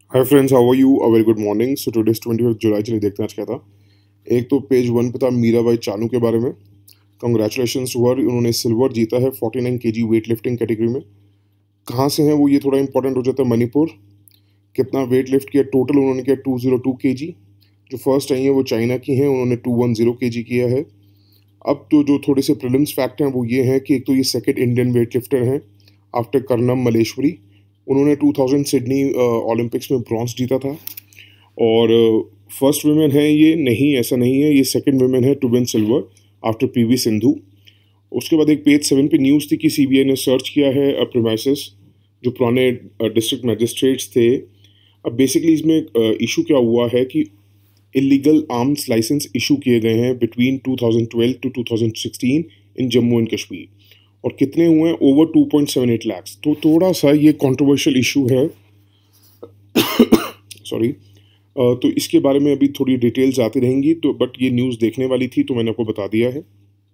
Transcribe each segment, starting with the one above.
Hi friends, how are you? A very good morning. So today is 25 July. चलिए देखते हैं आज क्या था। एक तो पेज वन पे था मीराबाई चानू के बारे में। कंग्रेचुलेशंस टू हर, उन्होंने सिल्वर जीता है 49 केजी वेट लिफ्टिंग कैटेगरी में। कहाँ से हैं वो, ये थोड़ा इंपॉर्टेंट हो जाता है। मणिपुर। कितना वेट लिफ्ट किया टोटल उन्होंने किया 202 केजी। जो फर्स्ट आई है वो चाइना की हैं, उन्होंने 210 केजी किया है। अब तो जो थोड़े से प्रीलिम्स फैक्ट हैं वो ये हैं कि एक तो ये सेकंड इंडियन वेट लिफ्टर हैं आफ्टर कर्नम मलेश्वरी। उन्होंने 2000 सिडनी ओलंपिक्स में ब्रॉन्ज जीता था। और फर्स्ट वुमेन है ये नहीं, ऐसा नहीं है, ये सेकंड वुमेन है to win silver after PV Sindhu. उसके बाद एक पेज 7 पे न्यूज़ थी कि सीबीआई ने सर्च किया है प्रीमाइसेस जो पुराने डिस्ट्रिक्ट मैजिस्ट्रेट्स थे। अब बेसिकली इसमें इशू क्या हुआ है कि इलीगल आर्म्स लाइसेंस इशू किए गए हैं between 2012 to 2016 in Jammu and Kashmir. और कितने हुए हैं? ओवर 2.78 लाख। तो थोड़ा सा ये कंट्रोवर्शियल इशू है। सॉरी। तो इसके बारे में अभी थोड़ी डिटेल्स आती रहेंगी, तो बट ये न्यूज़ देखने वाली थी तो मैंने आपको बता दिया है।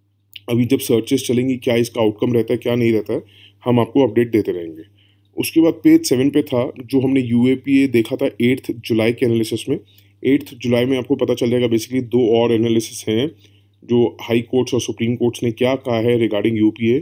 अभी जब सर्चेस चलेंगी क्या इसका आउटकम रहता है क्या नहीं रहता है, हम आपको अपडेट देते रहेंगे। उसके बाद पेज 7 पे था जो हमने यूएपीए देखा था 8 जुलाई के एनालिसिस में। 8 जुलाई में आपको पता चल जाएगा। बेसिकली दो और एनालिसिस हैं जो हाई कोर्ट्स और सुप्रीम कोर्ट्स ने क्या कहा है रिगार्डिंग यूपीए।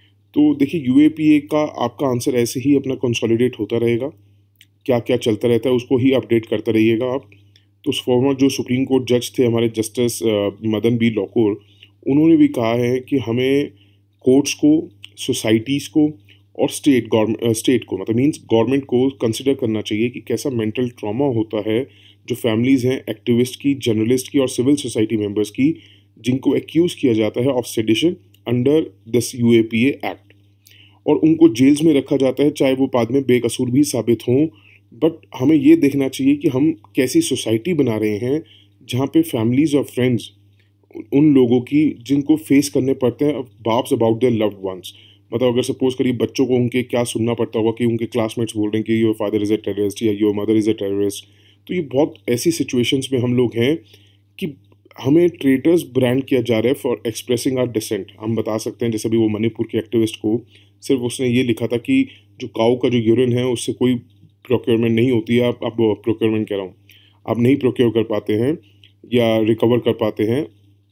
तो देखिए, यूएपीए का आपका आंसर ऐसे ही अपना कंसोलिडेट होता रहेगा। क्या क्या चलता रहता है उसको ही अपडेट करते रहिएगा आप। तो उस फॉर्मर जो सुप्रीम कोर्ट जज थे हमारे जस्टिस मदन बी लोकुर, उन्होंने भी कहा है कि हमें कोर्ट्स को, सोसाइटीज़ को और स्टेट को, मतलब मींस गवर्नमेंट को कंसिडर करना चाहिए कि कैसा मेंटल ट्रॉमा होता है जो फैमिलीज़ हैं एक्टिविस्ट की, जर्नलिस्ट की और सिविल सोसाइटी मेंबर्स की, जिनको एक्यूज़ किया जाता है of sedition under this UAPA act. और उनको जेल्स में रखा जाता है चाहे वो बाद में बेकसूर भी साबित हों। बट हमें ये देखना चाहिए कि हम कैसी सोसाइटी बना रहे हैं जहाँ पे फैमिलीज़ और फ्रेंड्स उन लोगों की जिनको फेस करने पड़ते हैं baps about their loved ones. मतलब अगर सपोज करिए बच्चों को उनके क्या सुनना पड़ता होगा कि उनके क्लासमेट्स बोल रहे हैं कि your father is a terrorist या your mother is a terrorist. तो ये बहुत ऐसी सिचुएशंस में हम लोग हैं कि हमें ट्रेटर्स ब्रांड किया जा रहा है फॉर एक्सप्रेसिंग आर डिसेंट। हम बता सकते हैं जैसे अभी वो मणिपुर के एक्टिविस्ट को सिर्फ उसने ये लिखा था कि जो काऊ का जो यूरिन है उससे कोई प्रोक्योरमेंट नहीं होती है। आप प्रोक्योरमेंट कह रहा हूँ, आप नहीं प्रोक्योर कर पाते हैं या रिकवर कर पाते हैं।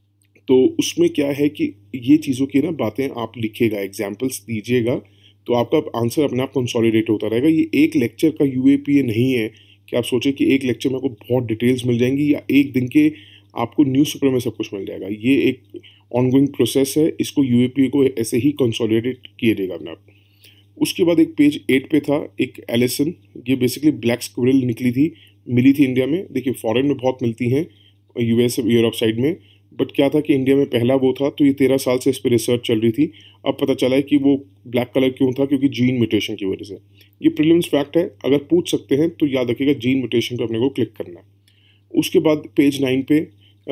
तो उसमें क्या है कि ये चीज़ों की ना बातें आप लिखिएगा, एग्जाम्पल्स दीजिएगा, तो आपका आंसर अपने आप कंसोलिडेट होता रहेगा। ये एक लेक्चर का यूएपीए नहीं है कि आप सोचें कि एक लेक्चर में आपको बहुत डिटेल्स मिल जाएंगी या एक दिन के आपको न्यूज़पेपर में सब कुछ मिल जाएगा। ये एक ऑनगोइंग प्रोसेस है, इसको यूएपीए को ऐसे ही कंसोलिडेट कीजिएगा अपने आप। उसके बाद एक पेज 8 पे था एक एलिसन। ये बेसिकली ब्लैक स्क्विरल निकली थी, मिली थी इंडिया में। देखिए फॉरेन में बहुत मिलती हैं, यूएस यूरोप साइड में। बट क्या था कि इंडिया में पहला वो था, तो ये 13 साल से इस पर रिसर्च चल रही थी। अब पता चला है कि वो ब्लैक कलर क्यों था, क्योंकि जीन म्यूटेशन की वजह से। ये प्रीलिम्स फैक्ट है, अगर पूछ सकते हैं तो याद रखिएगा जीन म्यूटेशन पे अपने को क्लिक करना है। उसके बाद पेज 9 पे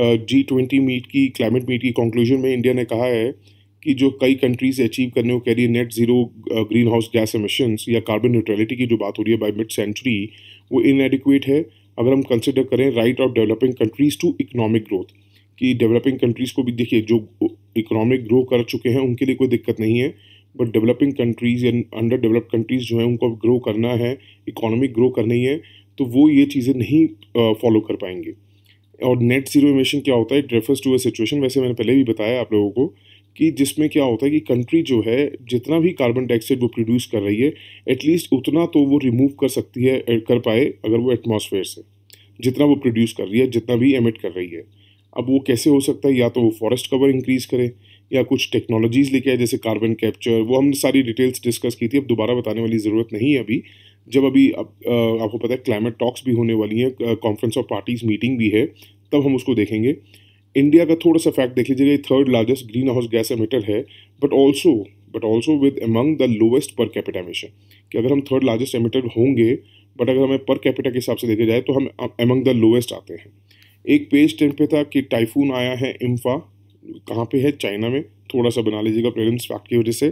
G20 मीट की, क्लाइमेट मीट की कंक्लूजन में इंडिया ने कहा है कि जो कई कंट्रीज अचीव करने को कह रही है net zero green house gas emissions या कार्बन न्यूट्रलिटी की जो बात हो रही है बाय मिड सेंचुरी, वो इनएडिक्वेट है। अगर हम कंसिडर करें right of developing countries to economic growth, कि डेवलपिंग कंट्रीज़ को भी देखिए जो इकोनॉमिक ग्रो कर चुके हैं उनके लिए कोई दिक्कत नहीं है, बट डेवलपिंग कंट्रीज़ या अंडर डेवलप्ड कंट्रीज़ जो हैं उनको ग्रो करना है, इकोनॉमिक ग्रो करनी है, तो वो ये चीज़ें नहीं फॉलो कर पाएंगे। और नेट जीरो एमिशन क्या होता है? It refers to a situation, वैसे मैंने पहले भी बताया आप लोगों को, कि जिसमें क्या होता है कि कंट्री जो है जितना भी कार्बन डाइऑक्साइड वो प्रोड्यूस कर रही है एटलीस्ट उतना तो वो रिमूव कर सकती है, कर पाए अगर वो एटमॉस्फेयर से जितना वो प्रोड्यूस कर रही है, जितना भी एमिट कर रही है। अब वो कैसे हो सकता है? या तो वो फॉरेस्ट कवर इंक्रीज करे या कुछ टेक्नोलॉजीज लेके आए जैसे कार्बन कैप्चर। वो हमने सारी डिटेल्स डिस्कस की थी, अब दोबारा बताने वाली ज़रूरत नहीं है अभी। जब अभी आपको पता है क्लाइमेट टॉक्स भी होने वाली हैं, कॉन्फ्रेंस ऑफ पार्टीज मीटिंग भी है, तब हम उसको देखेंगे। इंडिया का थोड़ा सा फैक्ट देख लीजिएगा, ये third largest green house gas emitter है, but also with among the lowest per capita emission. कि अगर हम थर्ड लार्जेस्ट एमिटर होंगे, बट अगर हमें पर कैपिटा के हिसाब से देखे जाए तो हम अमंग द लोवेस्ट आते हैं। एक पेज 10 पे था कि टाइफून आया है इम्फा, कहाँ पे है? चाइना में। थोड़ा सा बना लीजिएगा प्रेजेंस फैक्ट की वजह से।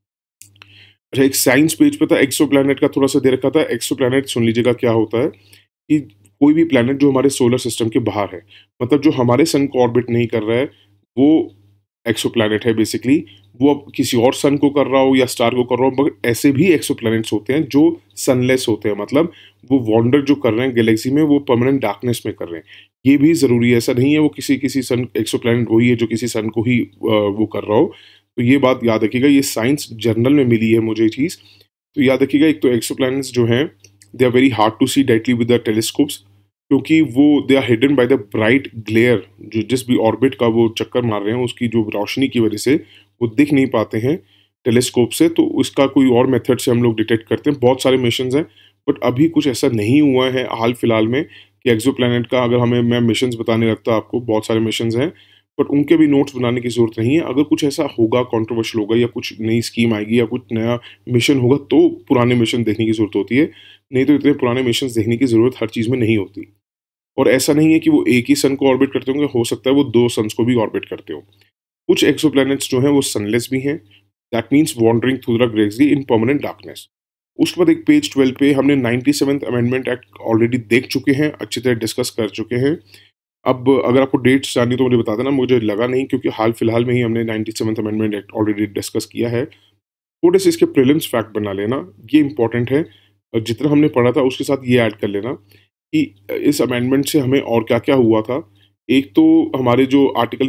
अच्छा, एक साइंस पेज पे था एक्सो प्लैनेट का, थोड़ा सा दे रखा था। एक्सो प्लैनेट सुन लीजिएगा क्या होता है कि कोई भी प्लैनेट जो हमारे सोलर सिस्टम के बाहर है, मतलब जो हमारे सन को ऑर्बिट नहीं कर रहा है, वो एक्सोप्लैनेट है बेसिकली, वो अब किसी और सन को कर रहा हो या स्टार को कर रहा हो, मगर ऐसे भी एक्सोप्लैनेट्स होते हैं जो सनलेस होते हैं, मतलब वो वॉन्डर जो कर रहे हैं गैलेक्सी में वो परमानेंट डार्कनेस में कर रहे हैं। ये भी ज़रूरी है, ऐसा नहीं है वो किसी किसी सन एक्सोप्लैनेट वही है जो किसी सन को ही वो कर रहा हो। तो ये बात याद रखिएगा, ये साइंस जर्नल में मिली है मुझे ये चीज़। तो याद रखिएगा, एक तो एक्सोप्लैनेट्स जो हैं they are very hard to see directly with the telescopes, क्योंकि वो they are hidden by the bright glare, जो जिस भी ऑर्बिट का वो चक्कर मार रहे हैं उसकी जो रोशनी की वजह से वो दिख नहीं पाते हैं टेलीस्कोप से। तो उसका कोई और मेथड से हम लोग डिटेक्ट करते हैं। बहुत सारे मिशंस हैं, बट अभी कुछ ऐसा नहीं हुआ है हाल फिलहाल में कि एक्सोप्लैनेट का, अगर हमें मैं मिशंस बताने लगता आपको, बहुत सारे मिशंस हैं, बट उनके भी नोट्स बनाने की ज़रूरत नहीं है। अगर कुछ ऐसा होगा, कंट्रोवर्शियल होगा या कुछ नई स्कीम आएगी या कुछ नया मिशन होगा तो पुराने मिशन देखने की ज़रूरत होती है, नहीं तो इतने पुराने मिशंस देखने की ज़रूरत हर चीज़ में नहीं होती। और ऐसा नहीं है कि वो एक ही सन को ऑर्बिट करते होंगे, हो सकता है वो 2 सन्स को भी ऑर्बिट करते हो। कुछ एक्सोप्लैनेट्स जो हैं वो सनलेस भी हैं, that means wandering through the galaxy in permanent darkness. उसके बाद एक पेज 12 पे हमने 97th अमेंडमेंट एक्ट ऑलरेडी देख चुके हैं, अच्छी तरह डिस्कस कर चुके हैं। अब अगर आपको डेट्स जाननी तो मुझे बता देना, मुझे लगा नहीं क्योंकि हाल फिलहाल में ही हमने 97th amendment act already discuss किया है। थोड़े से इसके प्रीलिम्स फैक्ट बना लेना, ये इंपॉर्टेंट है। जितना हमने पढ़ा था उसके साथ ये ऐड कर लेना कि इस अमेंडमेंट से हमें और क्या-क्या हुआ था। एक तो हमारे जो आर्टिकल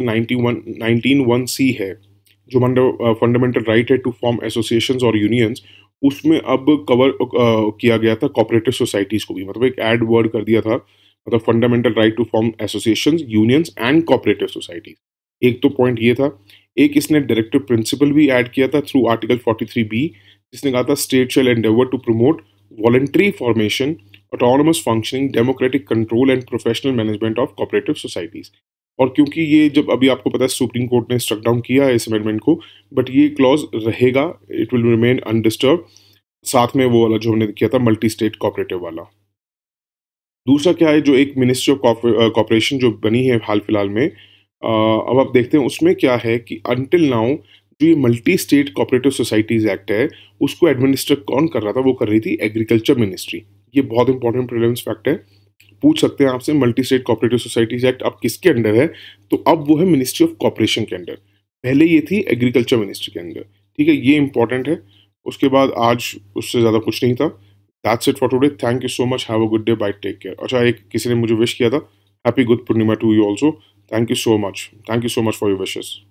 19(1) सी है, जो फंडामेंटल राइट है टू फॉर्म एसोसिएशंस और यूनियंस, उसमें अब कवर किया गया था कोऑपरेटिव सोसाइटीज़ को भी, मतलब एक ऐड वर्ड कर दिया था, मतलब fundamental right to form associations, unions and cooperative societies. एक तो पॉइंट ये था। एक इसने डायरेक्टिव प्रिंसिपल भी ऐड किया था थ्रू आर्टिकल 43 बी, जिसने कहा था state shall endeavour to promote voluntary formation, autonomous functioning, democratic control and professional management of cooperative societies. और क्योंकि ये जब अभी आपको पता है सुप्रीम कोर्ट ने स्ट्रक डाउन किया है इस अमेंडमेंट को, बट ये क्लॉज रहेगा, इट विल रिमेन अनडिस्टर्ब। साथ में वो वाला जो हमने किया था मल्टी स्टेट कोऑपरेटिव वाला। दूसरा क्या है, जो एक मिनिस्ट्री ऑफ कॉपरेशन जो बनी है हाल फिलहाल में, अब आप देखते हैं उसमें क्या है कि अनटिल नाउ जो ये multi state cooperative societies act है उसको एडमिनिस्टर कौन कर रहा था, वो कर रही थी एग्रीकल्चर मिनिस्ट्री। ये बहुत इंपॉर्टेंट प्रीलिम्स फैक्ट है, पूछ सकते हैं आपसे multi state cooperative societies act अब किसके अंडर है, तो अब वो है मिनिस्ट्री ऑफ कॉपरेशन के अंडर। पहले ये थी एग्रीकल्चर मिनिस्ट्री के अंदर। ठीक है, ये इंपॉर्टेंट है। उसके बाद आज उससे ज़्यादा कुछ नहीं था। That's it for today, thank you so much, have a good day, bye, take care. अच्छा, एक किसी ने मुझे विश किया था, happy good Purnima to you also, thank you so much, thank you so much for your wishes.